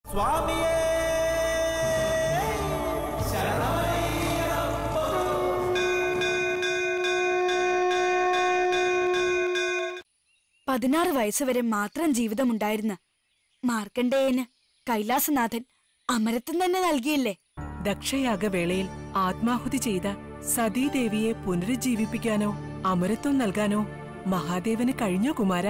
സ്വാമിയേ ശരണമയ്യപ്പോ. 16 വയസ്സുവരെ മാത്രം ജീവിതമുണ്ടായിരുന്ന മാർക്കണ്ഡേയന് കൈലാസനാഥൻ അമരത്വം തന്നെ നൽകിയില്ലേ? ദക്ഷയാഗവേളയിൽ ആത്മാഹുതി ചെയ്ത സതീദേവിയെ പുനരുജ്ജീവിപ്പിക്കാനോ അമരത്വം നൽകാനോ മഹാദേവന് കഴിഞ്ഞോ കുമാര?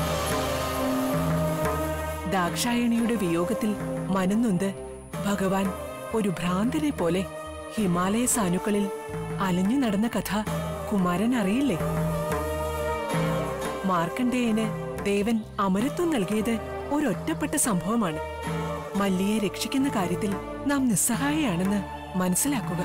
ദാക്ഷായണിയുടെ വിയോഗത്തിൽ മനംനൊന്ത് ഭഗവാൻ ഒരു ഭ്രാന്തനെ പോലെ ഹിമാലയ സാനുക്കളിൽ അലഞ്ഞു നടന്ന കഥ കുമാരൻ അറിയില്ലേ? മാർക്കണ്ഡേയന് ദേവൻ അമരത്വം നൽകിയത് ഒരൊറ്റപ്പെട്ട സംഭവമാണ്. മല്ലിയെ രക്ഷിക്കുന്ന കാര്യത്തിൽ നാം നിസ്സഹായയാണെന്ന് മനസ്സിലാക്കുക.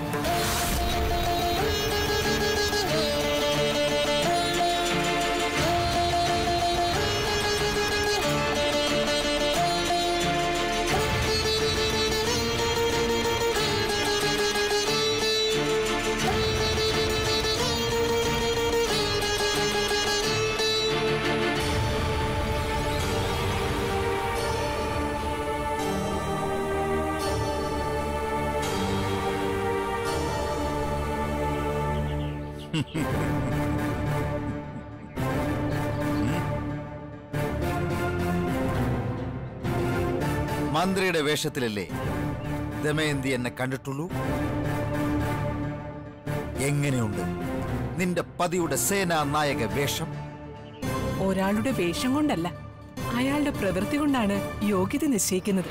മന്ത്രിയുടെ വേഷത്തിലല്ലേ ദമയന്തി എന്നെ കണ്ടിട്ടുള്ളൂ? എങ്ങനെയുണ്ട് നിന്റെ പതിയുടെ സേനാ നായക വേഷം? ഒരാളുടെ വേഷം കൊണ്ടല്ല, അയാളുടെ പ്രവൃത്തി കൊണ്ടാണ് യോഗ്യത നിശ്ചയിക്കുന്നത്.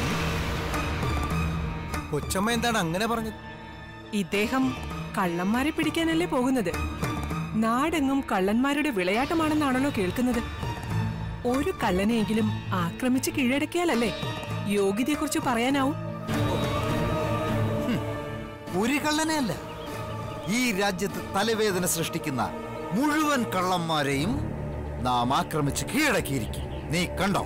കൊച്ചമ്മ എന്താണ് അങ്ങനെ പറഞ്ഞത്? ഇദ്ദേഹം കള്ളന്മാരെ പിടിക്കാനല്ലേ പോകുന്നത്? നാടെങ്ങും കള്ളന്മാരുടെ വിളയാട്ടമാണെന്നാണല്ലോ കേൾക്കുന്നത്. ഒരു കള്ളനെയെങ്കിലും ആക്രമിച്ച് കീഴടക്കിയാലല്ലേ യോഗ്യതയെക്കുറിച്ച് പറയാനാവും? ഒരു കള്ളനെയല്ല, ഈ രാജ്യത്ത് തലവേദന സൃഷ്ടിക്കുന്ന മുഴുവൻ കള്ളന്മാരെയും നാം ആക്രമിച്ച് കീഴടക്കിയിരിക്കും. നീ കണ്ടോ?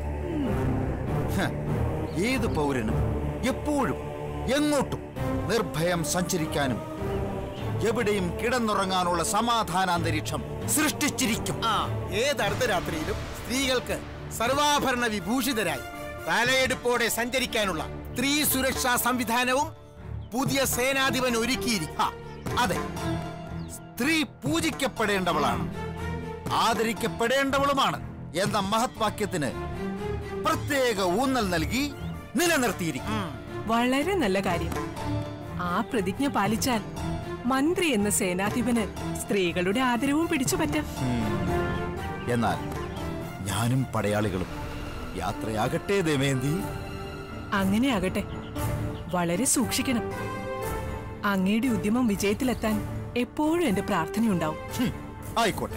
ഏത് പൗരനും എപ്പോഴും എങ്ങോട്ടും നിർഭയം സഞ്ചരിക്കാനും എവിടെയും കിടന്നുറങ്ങാനുള്ള സമാധാനാന്തരീക്ഷം സൃഷ്ടിച്ചിരിക്കും. ഏത് അർദ്ധരാത്രിയിലും സ്ത്രീകൾക്ക് സർവാഭരണ വിഭൂഷിതരായി തലയെടുപ്പോടെ സഞ്ചരിക്കാനുള്ള സ്ത്രീ സുരക്ഷാ സംവിധാനവും പുതിയ സേനാധിപൻ ഒരുക്കിയിരിക്കും. അതെ, സ്ത്രീ പൂജിക്കപ്പെടേണ്ടവളാണ്, ആദരിക്കപ്പെടേണ്ടവളുമാണ് എന്ന മഹത്വാക്യത്തിന് പ്രത്യേക ഊന്നൽ നൽകി നിലനിർത്തിയിരിക്കും. വളരെ നല്ല കാര്യം. ആ പ്രതിജ്ഞ പാലിച്ചാൽ മന്ത്രി എന്ന സേനാധിപന് സ്ത്രീകളുടെ ആദരവും പിടിച്ചു പറ്റാം. എന്നാൽ ഞാനും പടയാളികളും യാത്രയാകട്ടെ ദമയന്തി? അങ്ങനെ ആകട്ടെ. വളരെ സൂക്ഷിക്കണം. അങ്ങയുടെ ഉദ്യമം വിജയത്തിലെത്താൻ എപ്പോഴും എന്റെ പ്രാർത്ഥനയുണ്ടാവും. ആയിക്കോട്ടെ.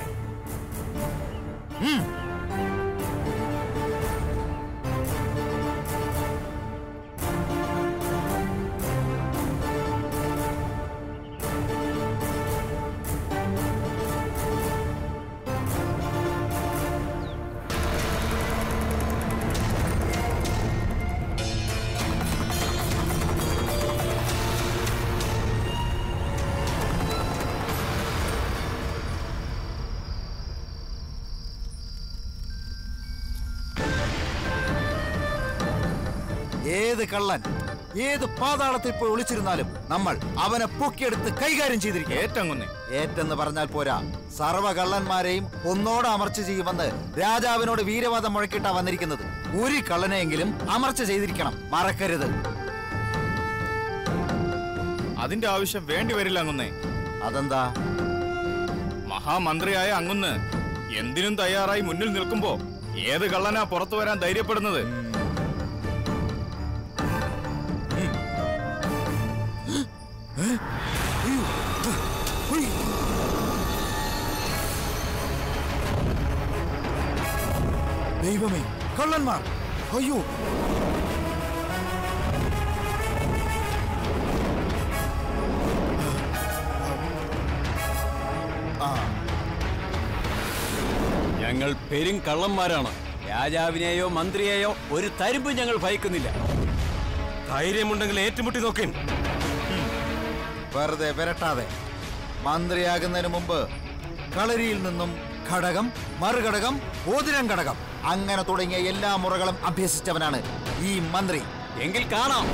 ഏത് കള്ളൻ ഏത് പാതാളത്തിൽ പോയി ഒളിച്ചിരുന്നാലും നമ്മൾ അവനെ പൊക്കിയെടുത്ത് കൈകാര്യം ചെയ്തിരിക്കും. ഏറ്റെന്ന് പറഞ്ഞാൽ പോരാ, സർവ്വ കള്ളന്മാരെയും ഒന്നോടെ അമർച്ച ചെയ്യുമെന്ന് രാജാവിനോട് വീരവാദം മുഴക്കിട്ടാ വന്നിരിക്കുന്നത്. ഒരു കള്ളനെയെങ്കിലും അമർച്ച ചെയ്തിരിക്കണം, മറക്കരുത്. അതിന്റെ ആവശ്യം വേണ്ടി വരില്ല അങ്ങുന്നേ. അതെന്താ? മഹാമന്ത്രിയായ അങ്ങുന്ന് എന്തിനും തയ്യാറായി മുന്നിൽ നിൽക്കുമ്പോ ഏത് കള്ളനാ പുറത്തു വരാൻ ധൈര്യപ്പെടുന്നത്? ദൈവമേ, കള്ളന്മാർ! അയ്യോ! ഞങ്ങൾ പെരും കള്ളന്മാരാണ്. രാജാവിനെയോ മന്ത്രിയെയോ ഒരു തരിമ്പ് ഞങ്ങൾ ഭയക്കുന്നില്ല. ധൈര്യമുണ്ടെങ്കിൽ ഏറ്റുമുട്ടി നോക്കേ. വെറുതെ വിരട്ടാതെ. മന്ത്രിയാകുന്നതിന് മുമ്പ് കളരിയിൽ നിന്നും ഘടകം, മറുഘടകം, ഓതിരം ഘടകം അങ്ങനെ തുടങ്ങിയ എല്ലാ മുറകളും അഭ്യസിച്ചവനാണ് ഈ മന്ത്രി. എങ്കിൽ കാണാം.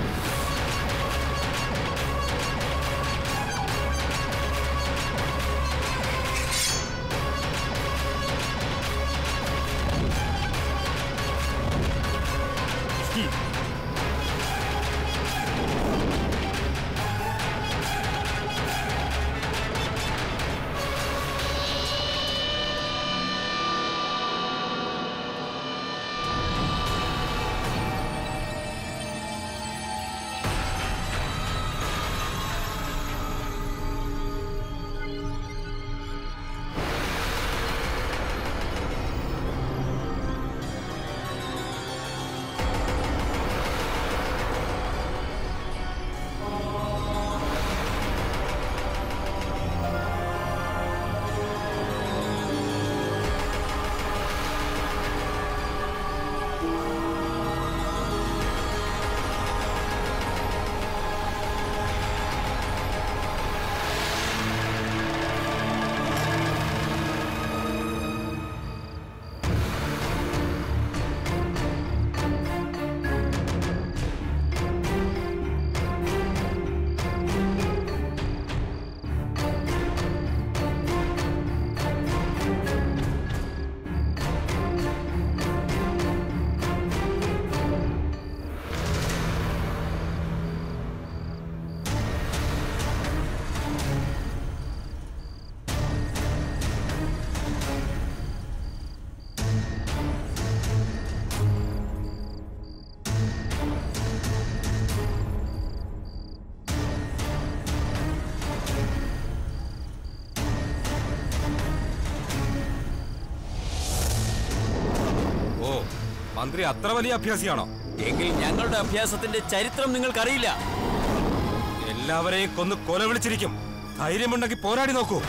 മന്ത്രി അത്ര വലിയ അഭ്യാസിയാണോ? എങ്കിൽ ഞങ്ങളുടെ അഭ്യാസത്തിന്റെ ചരിത്രം നിങ്ങൾക്കറിയില്ല. എല്ലാവരെയും കൊന്ന് കൊല വിളിച്ചിരിക്കും. ധൈര്യമുണ്ടെങ്കിൽ പോരാടി നോക്കൂ.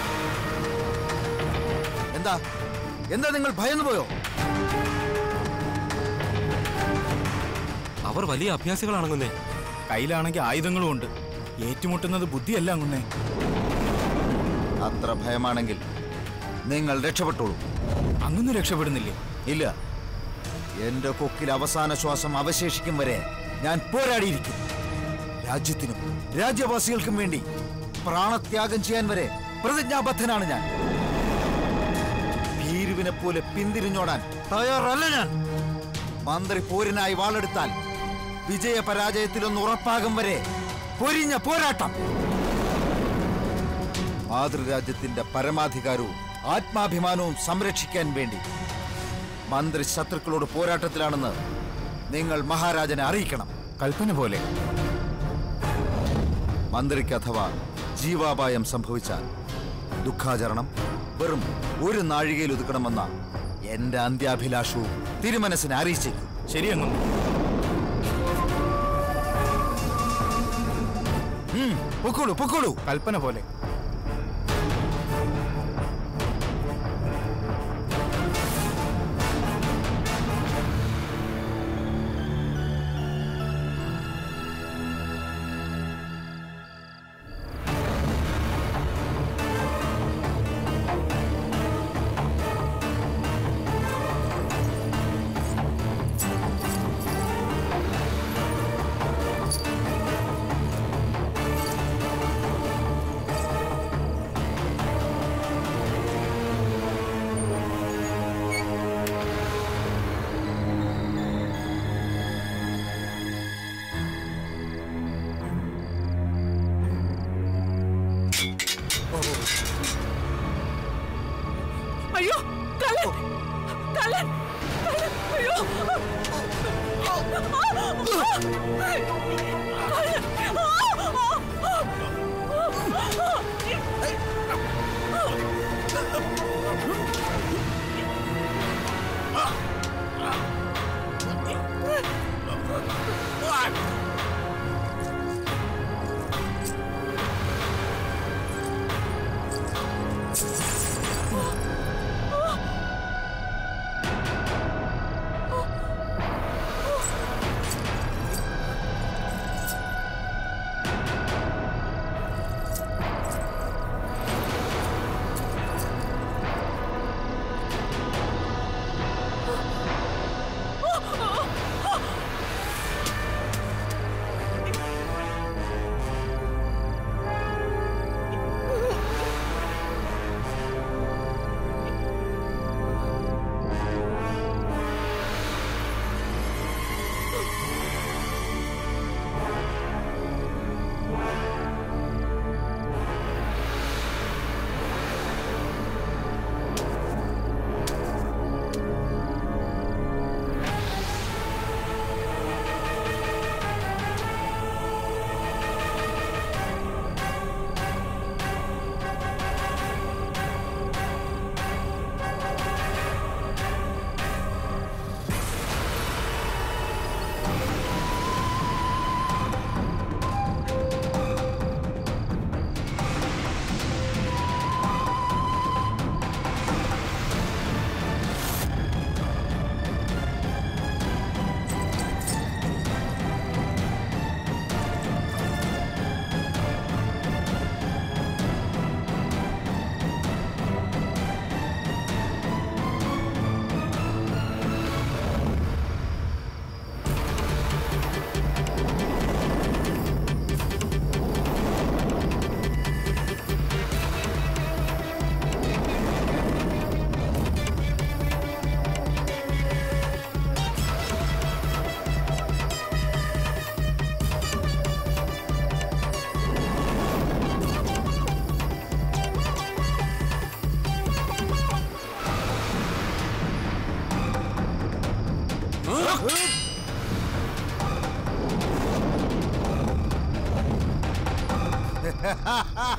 എന്താ എന്താ നിങ്ങൾ ഭയന്നു പോയോ? അവർ വലിയ അഭ്യാസികളാണെന്നേ. കയ്യിലാണെങ്കിൽ ആയുധങ്ങളും ഉണ്ട്. ഏറ്റുമുട്ടുന്നത് ബുദ്ധിയല്ല അങ്ങുന്നേ. അത്ര ഭയമാണെങ്കിൽ നിങ്ങൾ രക്ഷപ്പെട്ടോളൂ. അങ്ങൊന്നും രക്ഷപ്പെടുന്നില്ലേ? ഇല്ല, എന്റെ കൊക്കിൽ അവസാന ശ്വാസം അവശേഷിക്കും വരെ ഞാൻ പോരാടിയിരിക്കും. രാജ്യത്തിനും രാജ്യവാസികൾക്കും വേണ്ടി പ്രാണത്യാഗം ചെയ്യാൻ വരെ പ്രതിജ്ഞാബദ്ധനാണ് ഞാൻ. ഭീരുവിനെ പോലെ പിന്തിരിഞ്ഞോടാൻ തയ്യാറല്ല ഞാൻ. മന്ത്രി പോരിനായി വാളെടുത്താൽ വിജയ പരാജയത്തിലൊന്ന് ഉറപ്പാകും വരെ പൊരിഞ്ഞ പോരാട്ടം. മാതൃരാജ്യത്തിന്റെ പരമാധികാരവും ആത്മാഭിമാനവും സംരക്ഷിക്കാൻ വേണ്ടി മന്ത്രി ശത്രുക്കളോട് പോരാട്ടത്തിലാണെന്ന് നിങ്ങൾ മഹാരാജനെ അറിയിക്കണം. കൽപ്പന പോലെ. മന്ത്രിക്ക് അഥവാ ജീവാപായം സംഭവിച്ചാൽ ദുഃഖാചരണം വെറും ഒരു നാഴികയിൽ ഒതുക്കണമെന്ന എന്റെ അന്ത്യാഭിലാഷവും തിരുമനസിനെ അറിയിച്ചേക്കും. ശരിയെന്നു. പൊക്കോളൂ പൊക്കോളൂ. കൽപ്പന പോലെ. അയ്യോ, കള്ളൻ കള്ളൻ അയ്യോ.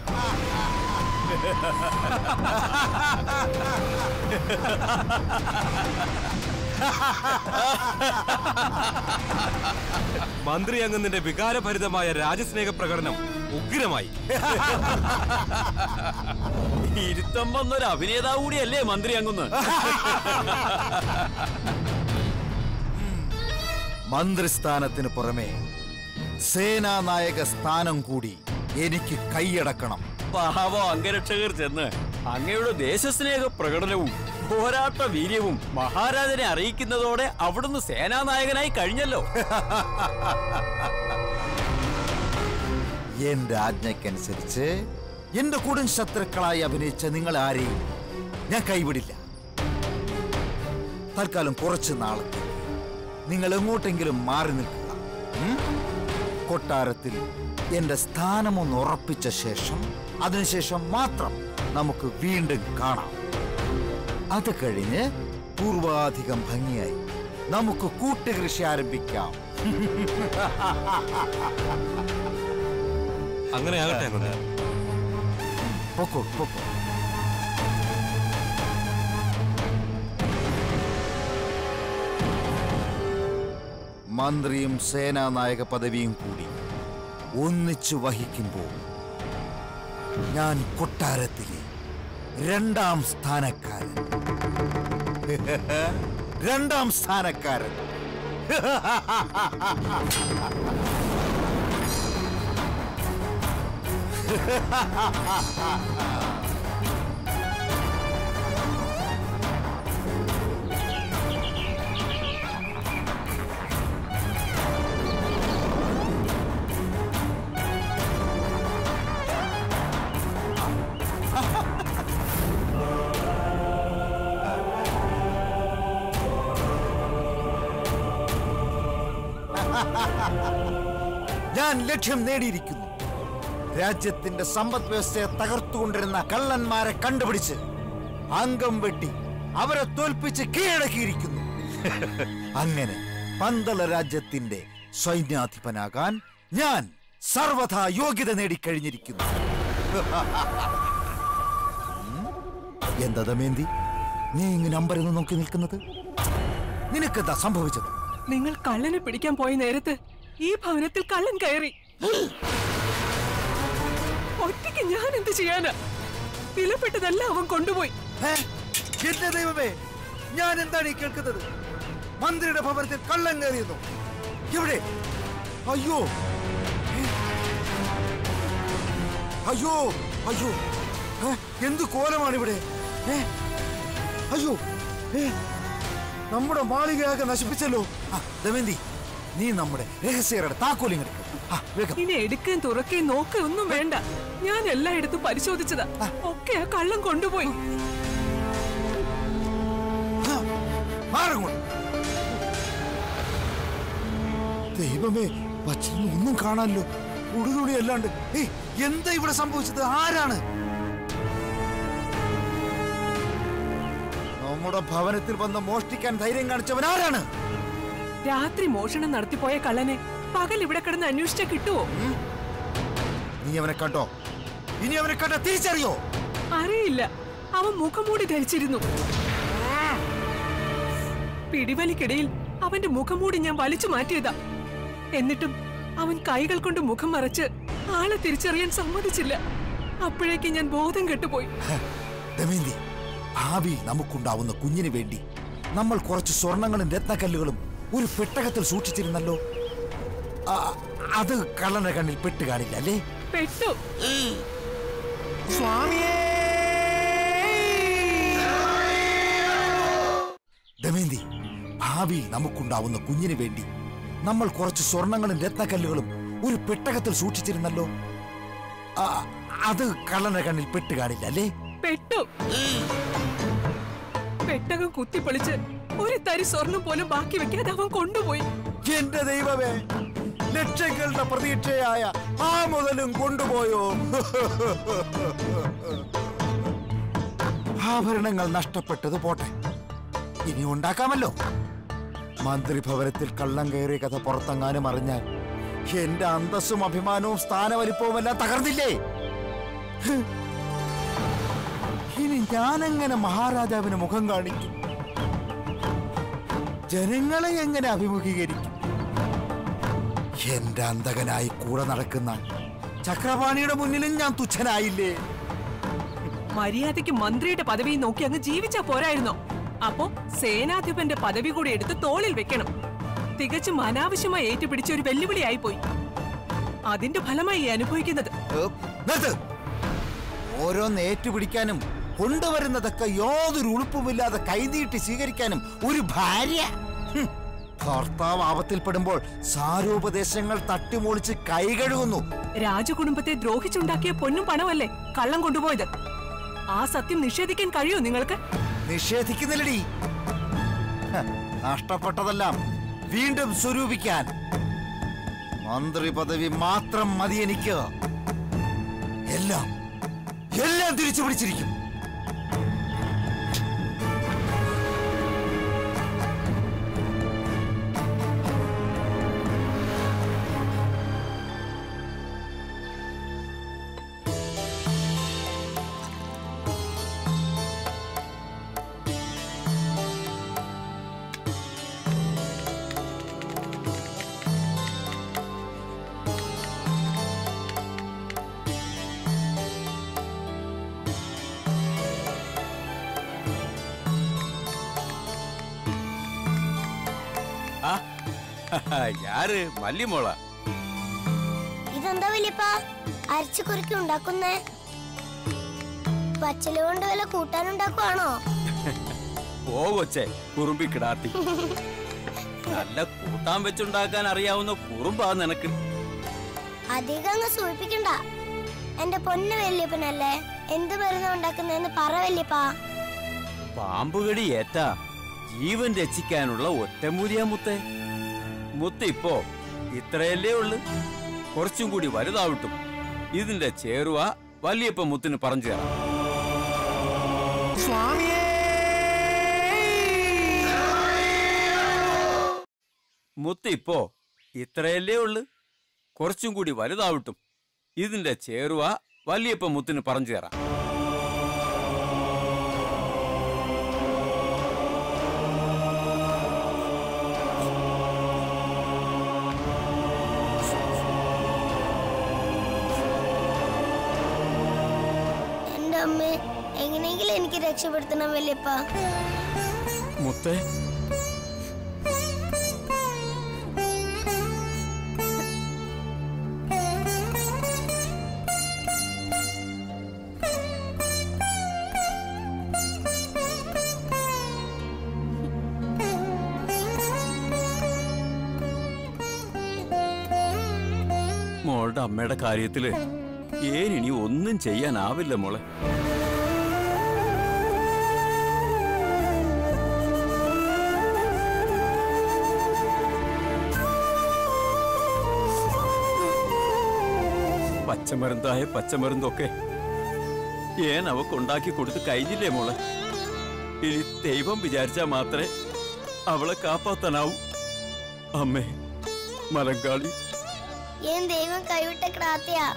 മന്ത്രി അംഗത്തിന്റെ വികാരഭരിതമായ രാജസ്നേഹ പ്രകടനം ഉഗ്രമായി. ഇരുത്തം വന്നൊരു അഭിനേതാവ് കൂടിയല്ലേ മന്ത്രി അംഗന്ന്? മന്ത്രിസ്ഥാനത്തിന് പുറമെ സേനാനായക സ്ഥാനം കൂടി എനിക്ക് കൈയടക്കണം. പാവോ അംഗരക്ഷകർ ചെന്ന് അങ്ങയുടെ ദേശസ്നേഹ പ്രകടനവും പോരാട്ട വീര്യവും മഹാരാജനെ അറിയിക്കുന്നതോടെ അവിടുന്ന് സേനാനായകനായി കഴിഞ്ഞല്ലോ. എന്റെ ആജ്ഞയ്ക്കനുസരിച്ച് എന്റെ കൊടും ശത്രുക്കളായി അഭിനയിച്ച നിങ്ങൾ ആരെയും ഞാൻ കൈവിടില്ല. തൽക്കാലം കുറച്ച് നാളത്തെ നിങ്ങൾ എങ്ങോട്ടെങ്കിലും മാറി നിൽക്കുക. കൊട്ടാരത്തിൽ എന്റെ സ്ഥാനമൊന്ന് ഉറപ്പിച്ച ശേഷം അതിനുശേഷം മാത്രം നമുക്ക് വീണ്ടും കാണാം. അത് കഴിഞ്ഞ് പൂർവാധികം ഭംഗിയായി നമുക്ക് കൂട്ടുകൃഷി ആരംഭിക്കാം. അങ്ങനെ ആകട്ടെ. പൊക്കോ പൊക്കോ. മന്ത്രിയും സേനാനായക പദവിയും കൂടി ഒന്നിച്ചു വഹിക്കുമ്പോൾ ഞാൻ കൊട്ടാരത്തിലെ രണ്ടാം സ്ഥാനക്കാരൻ. രണ്ടാം സ്ഥാനക്കാരൻ. ഞാൻ ലക്ഷ്യം നേടിയിരിക്കുന്നു. രാജ്യത്തിന്റെ സമ്പദ് വ്യവസ്ഥയെ തകർത്തുകൊണ്ടിരുന്ന കള്ളന്മാരെ കണ്ടുപിടിച്ച് അംഗം വെട്ടി അവരെ തോൽപ്പിച്ച് കീഴടക്കിയിരിക്കുന്നു. അങ്ങനെ പന്തള രാജ്യത്തിന്റെ സൈന്യാധിപനാകാൻ ഞാൻ സർവഥാ യോഗ്യത നേടിക്കഴിഞ്ഞിരിക്കുന്നു. എന്താ ദമയന്തി, നീ ഇങ്ങനെ അമ്പരന്ന് നോക്കി നിൽക്കുന്നത്? നിനക്കെന്താ സംഭവിച്ചത്? നിങ്ങൾ കള്ളനെ പിടിക്കാൻ പോയ നേരത്ത് ഈ ഭവനത്തിൽ കള്ളൻ കയറി. ഒറ്റയ്ക്ക് ഞാൻ എന്ത് ചെയ്യാനാ? വിലപ്പെട്ടതല്ല അവൻ കൊണ്ടുപോയി. എന്റെ ദൈവമേ, ഞാൻ എന്താണ് ഈ കേൾക്കുന്നത്? മന്ത്രിയുടെ ഭവനത്തിൽ കള്ളൻ കയറിയെന്നു? എവിടെ? അയ്യോ അയ്യോ അയ്യോ, എന്ത് കോലമാണ് ഇവിടെ? അയ്യോ, നമ്മുടെ മാളികയാകെ നശിപ്പിച്ചല്ലോ. ദമയന്തി, നീ നമ്മുടെ രഹസ്യരുടെ താക്കോലിങ്ങെടുക്കും. ഇനി എടുക്കുകയും തുറക്കുകയും നോക്കുകയും ഒന്നും വേണ്ട. ഞാൻ എല്ലായിടത്തും പരിശോധിച്ചതാ. ഒക്കെ ആ കള്ളം കൊണ്ടുപോയി. ദൈവമേ, വച്ചിരുന്ന് ഒന്നും കാണാനല്ലോ. ഉടുതുണി അല്ലാണ്ട്. എന്താ ഇവിടെ സംഭവിച്ചത്? ആരാണ്? നമ്മുടെ ഭവനത്തിൽ വന്ന് മോഷ്ടിക്കാൻ ധൈര്യം കാണിച്ചവൻ ആരാണ്? രാത്രി മോഷണം നടത്തിപ്പോയ കള്ളനെ പകൽ ഇവിടെ കിടന്ന് അന്വേഷിച്ചാ കിട്ടുവോ? നീ അവനെ കണ്ടോ? ഇനി അവനെ കണ്ട തിരിച്ചറിയോ? അറിയില്ല. അവൻ മുഖംമൂടി ധരിച്ചിരുന്നു. പിടിവലിക്കിടയിൽ അവന്റെ മുഖംമൂടി ഞാൻ വലിച്ചു മാറ്റിയതാ. എന്നിട്ടും അവൻ കൈകൾ കൊണ്ട് മുഖം മറച്ച് ആളെ തിരിച്ചറിയാൻ സമ്മതിച്ചില്ല. അപ്പോഴേക്ക് ഞാൻ ബോധം കെട്ടുപോയി. ദമയന്തി, ഭാവിയിൽ നമുക്കുണ്ടാവുന്ന കുഞ്ഞിന് വേണ്ടി നമ്മൾ കുറച്ച് സ്വർണങ്ങളും രത്നക്കല്ലുകളും ഒരു പെട്ടകത്തിൽ സൂക്ഷിച്ചിരുന്നല്ലോ. അത് കള്ളന്റെ കണ്ണിൽ പെട്ട് കാണില്ല അല്ലേ? പെട്ടു. ദമയന്തി, ഭാവിയിൽ നമുക്കുണ്ടാവുന്ന കുഞ്ഞിന് വേണ്ടി നമ്മൾ കുറച്ച് സ്വർണങ്ങളും രത്നക്കല്ലുകളും ഒരു പെട്ടകത്തിൽ സൂക്ഷിച്ചിരുന്നല്ലോ. അത് കള്ളന്റെ കണ്ണിൽ പെട്ട് കാണില്ല അല്ലേ? പെട്ടു. പെട്ടകം കുത്തിപ്പൊളിച്ച് ഒരു തരി സ്വർണം പോലും ബാക്കി വെക്കാതെ അവൻ കൊണ്ടുപോയി. എന്റെ ദൈവമേ, ലക്ഷങ്ങളുടെ പ്രതീക്ഷയായ ആ മുതലും കൊണ്ടുപോയോ? ആഭരണങ്ങൾ നഷ്ടപ്പെട്ടത് പോട്ടെ, ഇനി ഉണ്ടാക്കാമല്ലോ. മന്ത്രിഭവനത്തിൽ കള്ളം കയറിയ കഥ പുറത്തെങ്ങാനും അറിഞ്ഞാൽ എന്റെ അന്തസ്സും അഭിമാനവും സ്ഥാനവലിപ്പവും എല്ലാം തകർന്നില്ലേ? ഇനി ഞാനെങ്ങനെ മഹാരാജാവിന് മുഖം കാണിക്കും? ജനങ്ങളെ എങ്ങനെ അഭിമുഖീകരിക്കും? എന്റെ അന്തകനായി കൂടെ നടക്കുന്ന ചക്രപാണിയുടെ മുന്നിലും ഞാൻ തുച്ഛനായില്ലേ? മര്യാദയ്ക്ക് മന്ത്രിയുടെ പദവി നോക്കി അങ്ങ് ജീവിച്ചാ പോരായിരുന്നോ? അപ്പോ സേനാധിപന്റെ പദവി കൂടി എടുത്ത് തോളിൽ വെക്കണം. തികച്ചും അനാവശ്യമായി ഏറ്റുപിടിച്ച ഒരു വെല്ലുവിളിയായി പോയി. അതിന്റെ ഫലമായി അനുഭവിക്കുന്നത്. ഓരോന്ന് ഏറ്റുപിടിക്കാനും കൊണ്ടുവരുന്നതൊക്കെ യാതൊരു ഉളുപ്പുമില്ലാതെ കൈനീട്ടി സ്വീകരിക്കാനും ഒരു ഭാര്യ. ഭർത്താവ് ആപത്തിൽപ്പെടുമ്പോൾ സാരോപദേശങ്ങൾ തട്ടിമൊളിച്ച് കൈകഴുകുന്നു. രാജകുടുംബത്തെ ദ്രോഹിച്ചുണ്ടാക്കിയ പൊന്നും പണമല്ലേ കള്ളം കൊണ്ടുപോയത്? ആ സത്യം നിഷേധിക്കാൻ കഴിയോ നിങ്ങൾക്ക്? നിഷേധിക്കുന്നില്ലടി. നഷ്ടപ്പെട്ടതെല്ലാം വീണ്ടും സ്വരൂപിക്കാൻ മന്ത്രി പദവി മാത്രം മതി എനിക്ക്. എല്ലാം എല്ലാം തിരിച്ചു പിടിച്ചിരിക്കും. யாரு மல்லிமோளா? ഇതെന്താ വലിയപ്പാ അരച്ചു കുറുക്കി ഉണ്ടാക്കുന്നേ? പച്ചില കൊണ്ട് വല്ല കൂട്ടാനുണ്ടാക്കുവാണോ? പോവച്ചേ കുറുമ്പി കിടാത്തി. നല്ല കൂട്ടാൻ വെച്ചുണ്ടാക്കാൻ അറിയാവുന്ന കുറുമ്പാ നിനക്ക്. അധികം അങ്ങ് സൂചിപ്പിക്കണ്ട. എന്റെ പൊന്ന് വല്യപ്പനല്ലേ, എന്ത് മരുന്ന് ഉണ്ടാക്കുന്നതെന്ന് പറ വല്യപ്പാ. പാമ്പുകടി ഏറ്റാ ജീവൻ രക്ഷിക്കാനുള്ള ഒറ്റമൂലിയാ മുത്തേ. മുത്ത് ഇപ്പോ ഇത്രയല്ലേ ഉള്ളു. കുറച്ചും കൂടി വലുതാവട്ടും. ഇതിന്റെ ചേരുവ വലിയപ്പ മുത്തിന് പറഞ്ഞു തരാം. മുത്ത് ഇപ്പോ ഇത്രയല്ലേ ഉള്ളു. കുറച്ചും കൂടി വലുതാവട്ടും. ഇതിന്റെ ചേരുവ വലിയപ്പ മുത്തിന് പറഞ്ഞു തരാം. എങ്ങനെയെങ്കിലും എനിക്ക് രക്ഷപ്പെടുത്തണം വല്യപ്പ. മുത്തേ, മോളുടെ അമ്മയുടെ കാര്യത്തില് ഏനിനി ഒന്നും ചെയ്യാനാവില്ല മോളെ. പച്ചമരുന്നായ പച്ചമരുന്നൊക്കെ അവക്കുണ്ടാക്കി കൊടുത്ത് കഴിഞ്ഞില്ലേ മോളെ? ഇനി ദൈവം വിചാരിച്ചാ മാത്രമേ അവളെ കാപ്പാത്താനാവൂ. അമ്മേ മലങ്കാളി, ദൈവം കൈവിട്ട ക്രാത്തിയാ.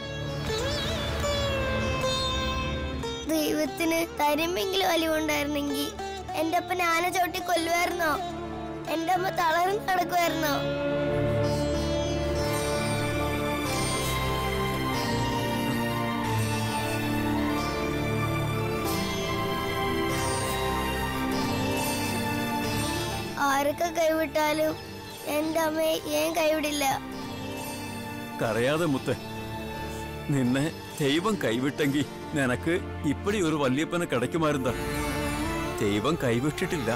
ദൈവത്തിന് തരുമ്പെങ്കിലും അലിവുണ്ടായിരുന്നെങ്കിൽ എന്റെ അപ്പൻ ആന ചോട്ടി കൊല്ലുമായിരുന്നോ? എന്റെ അമ്മ തളർന്ന് നടക്കുമായിരുന്നോ? ആരൊക്കെ കൈവിട്ടാലും എന്റെ അമ്മയെ ഞാൻ കൈവിടില്ല. കരയാതെ മുത്തേ, നിന്നെ ദൈവം കൈവിട്ടെങ്കിൽ നിനക്ക് ഇപ്പടി ഒരു വല്യപ്പനെ കിടക്കുമായിരുന്ന. ദൈവം കൈവിട്ടിട്ടില്ല.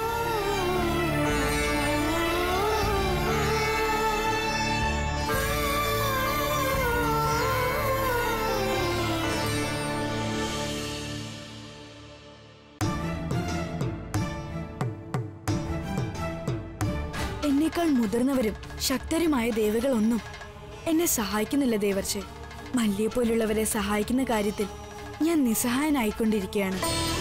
എന്നേക്കാൾ മുതിർന്നവരും ശക്തരുമായ ദേവകളൊന്നും എന്നെ സഹായിക്കുന്നില്ല ദേവർഷേ. മല്ലിയെ പോലുള്ളവരെ സഹായിക്കുന്ന കാര്യത്തിൽ ഞാൻ നിസ്സഹായനായിക്കൊണ്ടിരിക്കുകയാണ്.